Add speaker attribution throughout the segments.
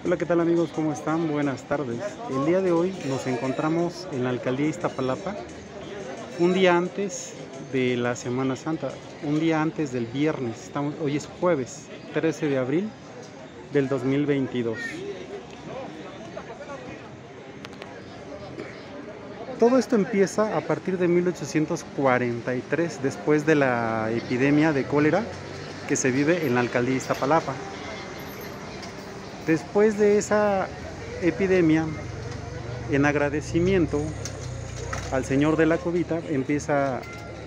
Speaker 1: Hola, ¿qué tal amigos? ¿Cómo están? Buenas tardes. El día de hoy nos encontramos en la alcaldía de Iztapalapa, un día antes de la Semana Santa, un día antes del viernes. Hoy es jueves 13 de abril del 2022. Todo esto empieza a partir de 1843, después de la epidemia de cólera que se vive en la alcaldía de Iztapalapa. Después de esa epidemia, en agradecimiento al señor de la cobita, empieza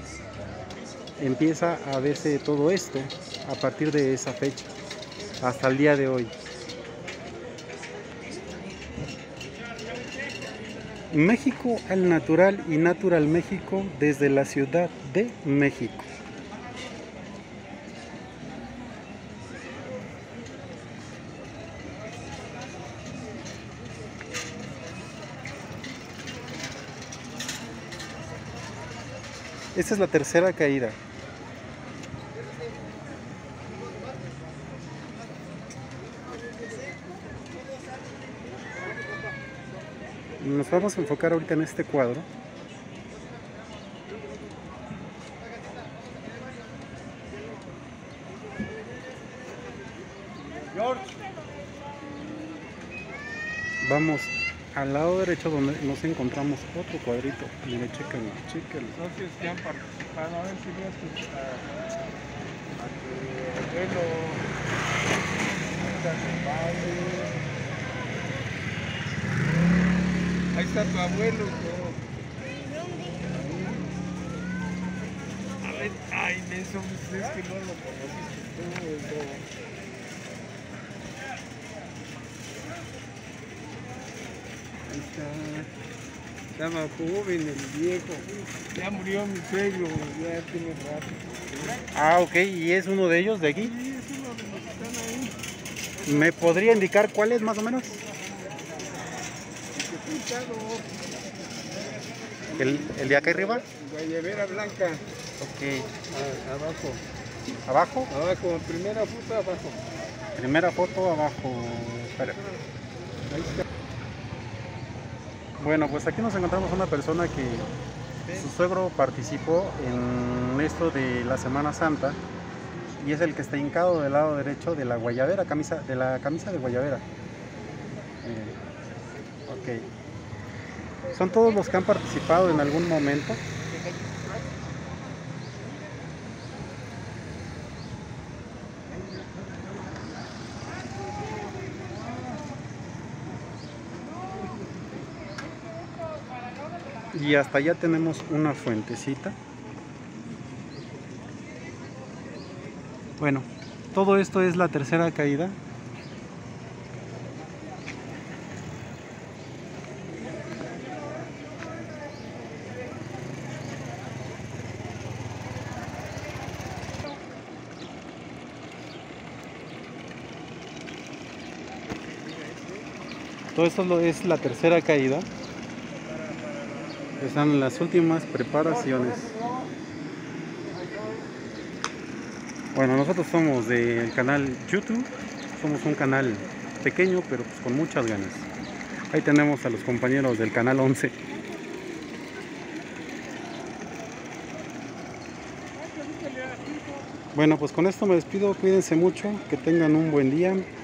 Speaker 1: a verse todo esto a partir de esa fecha hasta el día de hoy. México al natural y Natural México desde la Ciudad de México. Esta es la tercera caída. Nos vamos a enfocar ahorita en este cuadro. Vamos al lado derecho donde nos encontramos otro cuadrito. Mire, chéquenlo, chéquenlo.
Speaker 2: Socios que han participado, a ver si ves a tu abuelo, a tu padre. Ahí está tu abuelo. A ver, ay, eso es que no lo conociste tú. Ahí está. Estaba joven el viejo. Ya murió mi suegro, ya tiene rato.
Speaker 1: Ah, ok, ¿y es uno de ellos de aquí?
Speaker 2: Sí, es uno de los que están ahí.
Speaker 1: ¿Me podría indicar cuál es más o menos? ¿El de acá arriba?
Speaker 2: Guayabera blanca.
Speaker 1: Ok.
Speaker 2: Abajo.
Speaker 1: ¿Abajo?
Speaker 2: Abajo, primera foto abajo.
Speaker 1: Primera foto abajo. Espera.
Speaker 2: Ahí está.
Speaker 1: Bueno, pues aquí nos encontramos una persona que su suegro participó en esto de la Semana Santa y es el que está hincado del lado derecho de la guayabera, de la camisa de guayabera. Ok. Son todos los que han participado en algún momento. Y hasta allá tenemos una fuentecita. Bueno, todo esto es la tercera caída. Todo esto es la tercera caída. Están en las últimas preparaciones. Bueno, nosotros somos del canal YouTube. Somos un canal pequeño, pero pues con muchas ganas. Ahí tenemos a los compañeros del canal 11. Bueno, pues con esto me despido. Cuídense mucho, que tengan un buen día.